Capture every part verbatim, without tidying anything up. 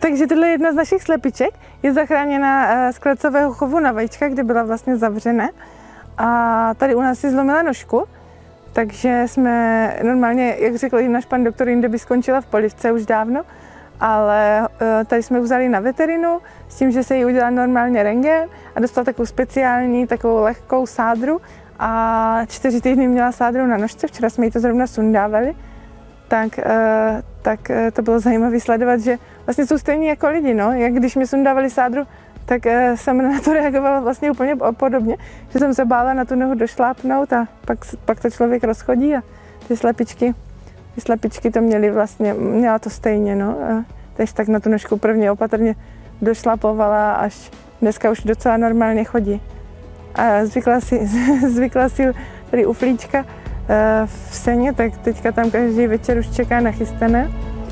Takže tohle je jedna z našich slepiček. Je zachráněna z klecového chovu na vajíčka, kde byla vlastně zavřena. A tady u nás si zlomila nožku. Takže jsme normálně, jak řekl jim náš pan doktor, jinde by skončila v polivce už dávno. Ale tady jsme vzali na veterinu s tím, že se jí udělal normálně rentgen a dostala takovou speciální, takovou lehkou sádru. A čtyři týdny měla sádru na nožce, včera jsme jí to zrovna sundávali. Tak, tak to bylo zajímavé sledovat, že vlastně jsou stejní jako lidi, no. Jak když mi sundávali sádru, tak jsem na to reagovala vlastně úplně podobně, že jsem se bála na tu nohu došlápnout a pak, pak to člověk rozchodí a ty slepičky, ty slepičky to měly vlastně, měla to stejně, no. Takže tak na tu nožku prvně opatrně došlapovala, až dneska už docela normálně chodí. A zvykla si, zvykla si tady u Flíčka v seně, tak teďka tam každý večer už čeká nachystané.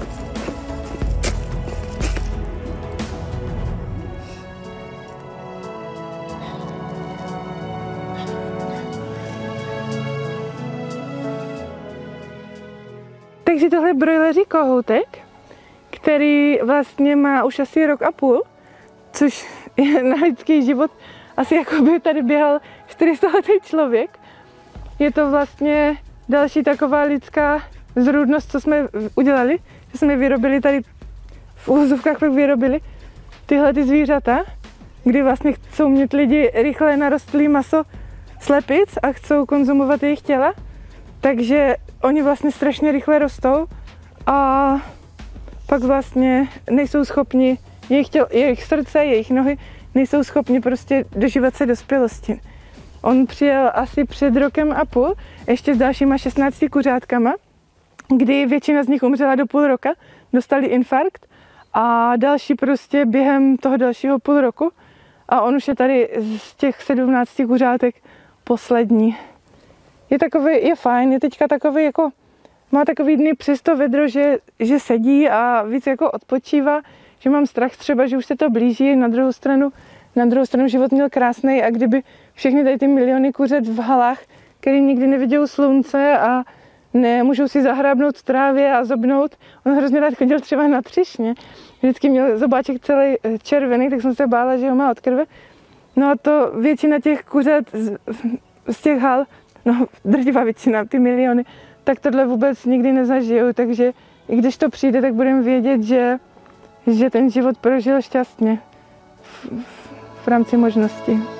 Takže tohle je brojleří kohoutek, který vlastně má už asi rok a půl, což je na lidský život asi jako by tady běhal čtyřistaletý člověk. Je to vlastně další taková lidská zrůdnost, co jsme udělali, že jsme vyrobili tady, v úvozovkách pak vyrobili tyhle ty zvířata, kdy vlastně chcou mít lidi rychle narostlý maso slepic a chcou konzumovat jejich těla. Takže oni vlastně strašně rychle rostou a pak vlastně nejsou schopni, jejich, tělo, jejich srdce, jejich nohy nejsou schopni prostě dožívat se dospělosti. On přijel asi před rokem a půl, ještě s dalšíma šestnácti kuřátkama, kdy většina z nich umřela do půl roka, dostali infarkt a další prostě během toho dalšího půl roku a on už je tady z těch sedmnácti kuřátek poslední. Je takový, je fajn, je teďka takový jako, má takový dny přes to vedro, že, že sedí a víc jako odpočívá, že mám strach třeba, že už se to blíží, na druhou stranu, na druhou stranu život měl krásný a kdyby všechny tady ty miliony kuřat v halách, který nikdy neviděl slunce a nemůžou si zahrábnout v trávě a zobnout. On hrozně rád chodil třeba na třešně. Vždycky měl zobáček celý červený, tak jsem se bála, že ho má od krve. No a to většina těch kuřat z, z těch hal, no drtivá většina, ty miliony, tak tohle vůbec nikdy nezažijou, takže i když to přijde, tak budeme vědět, že, že ten život prožil šťastně v, v, v rámci možností.